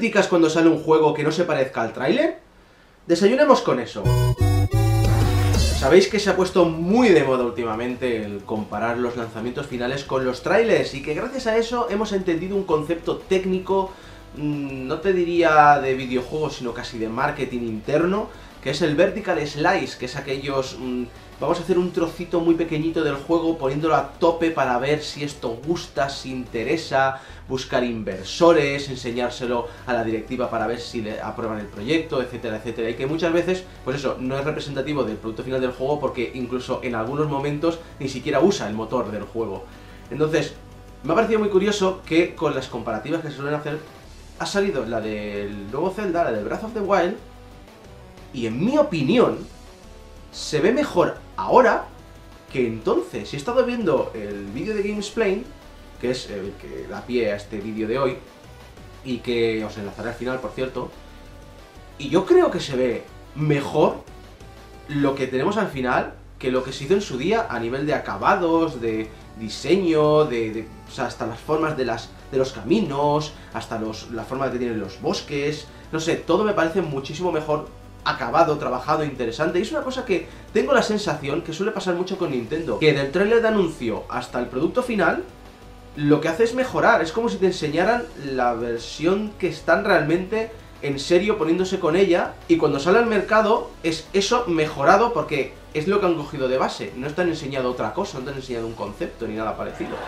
criticas cuando sale un juego que no se parezca al tráiler? Desayunemos con eso. Sabéis que se ha puesto muy de moda últimamente el comparar los lanzamientos finales con los trailers y que gracias a eso hemos entendido un concepto técnico, no te diría de videojuegos, sino casi de marketing interno, que es el vertical slice, que es aquellos... vamos a hacer un trocito muy pequeñito del juego poniéndolo a tope para ver si esto gusta, si interesa, buscar inversores, enseñárselo a la directiva para ver si le aprueban el proyecto, etcétera, etcétera. Y que muchas veces, pues eso, no es representativo del producto final del juego porque incluso en algunos momentos ni siquiera usa el motor del juego. Entonces, me ha parecido muy curioso que con las comparativas que se suelen hacer, ha salido la del nuevo Zelda, la del Breath of the Wild, y en mi opinión, se ve mejor ahora que entonces. Si he estado viendo el vídeo de Gamesplain, que es el que da pie a este vídeo de hoy, y que os enlazaré al final, por cierto, y yo creo que se ve mejor lo que tenemos al final que lo que se hizo en su día a nivel de acabados, de diseño, o sea, hasta las formas de los caminos, hasta la forma que tienen los bosques, no sé, todo me parece muchísimo mejor acabado, trabajado, interesante. Y es una cosa que tengo la sensación que suele pasar mucho con Nintendo, que del trailer de anuncio hasta el producto final, lo que hace es mejorar. Es como si te enseñaran la versión que están realmente en serio poniéndose con ella, y cuando sale al mercado es eso mejorado porque es lo que han cogido de base. No te han enseñado otra cosa, no te han enseñado un concepto ni nada parecido.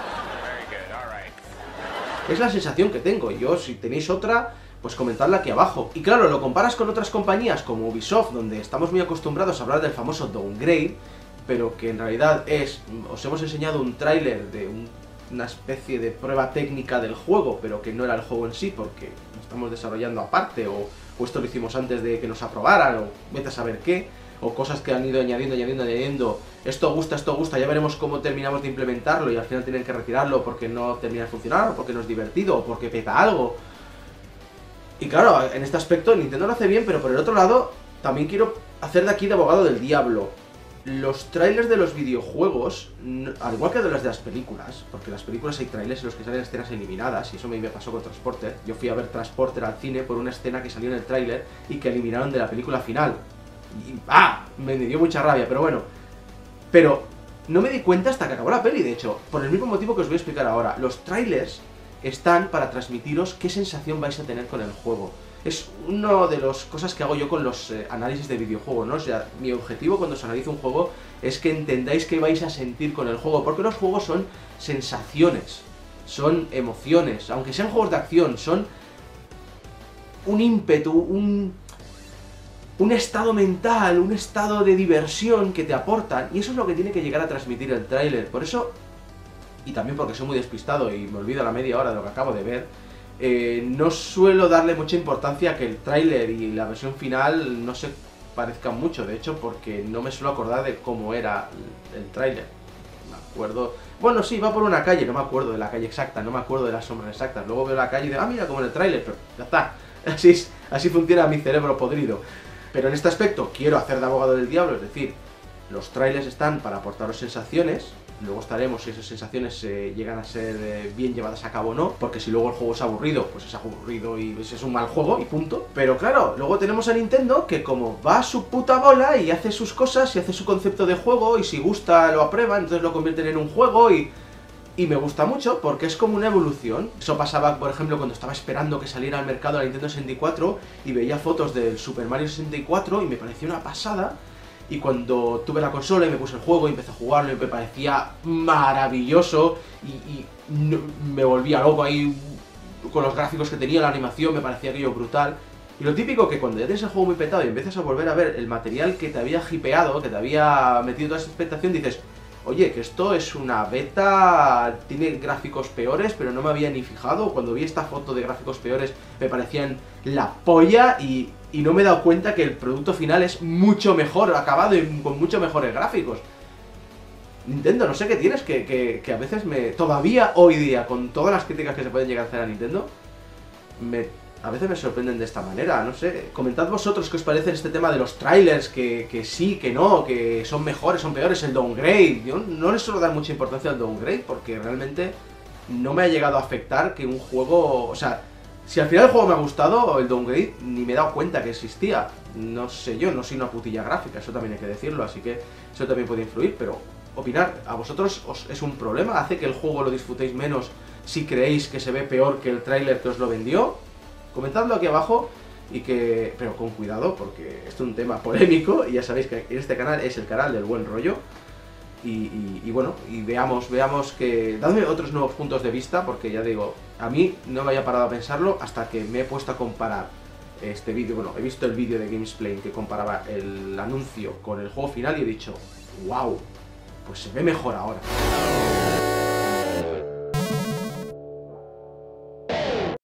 Es la sensación que tengo. Yo, si tenéis otra, pues comentadla aquí abajo. Y claro, lo comparas con otras compañías como Ubisoft, donde estamos muy acostumbrados a hablar del famoso downgrade, pero que en realidad es, os hemos enseñado un tráiler de una especie de prueba técnica del juego, pero que no era el juego en sí, porque lo estamos desarrollando aparte, o esto lo hicimos antes de que nos aprobaran, o vete a saber qué, o cosas que han ido añadiendo, esto gusta, ya veremos cómo terminamos de implementarlo, y al final tienen que retirarlo porque no termina de funcionar, o porque no es divertido, o porque peta algo. Y claro, en este aspecto Nintendo lo hace bien, pero por el otro lado, también quiero hacer de aquí de abogado del diablo. Los trailers de los videojuegos, al igual que de las películas, porque en las películas hay trailers en los que salen escenas eliminadas, y eso me pasó con Transporter. Yo fui a ver Transporter al cine por una escena que salió en el trailer y que eliminaron de la película final. Y me dio mucha rabia, pero bueno. Pero no me di cuenta hasta que acabó la peli, de hecho, por el mismo motivo que os voy a explicar ahora. Los trailers están para transmitiros qué sensación vais a tener con el juego. Es una de las cosas que hago yo con los análisis de videojuegos, ¿no? O sea, mi objetivo cuando os analizo un juego es que entendáis qué vais a sentir con el juego, porque los juegos son sensaciones, son emociones, aunque sean juegos de acción, son un ímpetu, un estado mental, un estado de diversión que te aportan, y eso es lo que tiene que llegar a transmitir el tráiler. Por eso, y también porque soy muy despistado y me olvido a la media hora de lo que acabo de ver, no suelo darle mucha importancia a que el tráiler y la versión final no se parezcan mucho, de hecho, porque no me suelo acordar de cómo era el tráiler. Me acuerdo... Bueno, sí, va por una calle, no me acuerdo de la calle exacta, no me acuerdo de las sombras exactas. Luego veo la calle y digo, mira, como en el tráiler, pero ya está. Así funciona mi cerebro podrido. Pero en este aspecto quiero hacer de abogado del diablo, es decir, los trailers están para aportaros sensaciones. Luego estaremos si esas sensaciones llegan a ser bien llevadas a cabo o no, porque si luego el juego es aburrido, pues es aburrido y es un mal juego y punto. Pero claro, luego tenemos a Nintendo que como va a su puta bola y hace sus cosas y hace su concepto de juego, y si gusta lo aprueban, entonces lo convierten en un juego, y me gusta mucho porque es como una evolución. Eso pasaba, por ejemplo, cuando estaba esperando que saliera al mercado la Nintendo 64 y veía fotos del Super Mario 64 y me pareció una pasada. Y cuando tuve la consola y me puse el juego y empecé a jugarlo y me parecía maravilloso y me volvía loco ahí con los gráficos que tenía, la animación, me parecía aquello brutal. Y lo típico que cuando ya tienes el juego muy petado y empiezas a volver a ver el material que te había hipeado, que te había metido toda esa expectación, dices, oye, que esto es una beta, tiene gráficos peores, pero no me había ni fijado. Cuando vi esta foto de gráficos peores me parecían la polla y no me he dado cuenta que el producto final es mucho mejor acabado y con mucho mejores gráficos. Nintendo, no sé qué tienes, que a veces todavía hoy día, con todas las críticas que se pueden llegar a hacer a Nintendo, a veces me sorprenden de esta manera, no sé. Comentad vosotros qué os parece este tema de los trailers, que sí, que no, que son mejores, son peores, el downgrade. Yo no les suelo dar mucha importancia al downgrade porque realmente no me ha llegado a afectar que un juego... O sea, Si al final el juego me ha gustado, el downgrade ni me he dado cuenta que existía. No sé yo, no soy una putilla gráfica, eso también hay que decirlo, así que eso también puede influir, pero opinar, ¿a vosotros es un problema? ¿Hace que el juego lo disfrutéis menos si creéis que se ve peor que el tráiler que os lo vendió? Comentadlo aquí abajo pero con cuidado, porque esto es un tema polémico y ya sabéis que este canal es el canal del buen rollo. Y bueno, y veamos que... Dadme otros nuevos puntos de vista, porque ya digo, a mí no me había parado a pensarlo hasta que me he puesto a comparar este vídeo. Bueno, he visto el vídeo de Gamesplay que comparaba el anuncio con el juego final y he dicho, wow, pues se ve mejor ahora.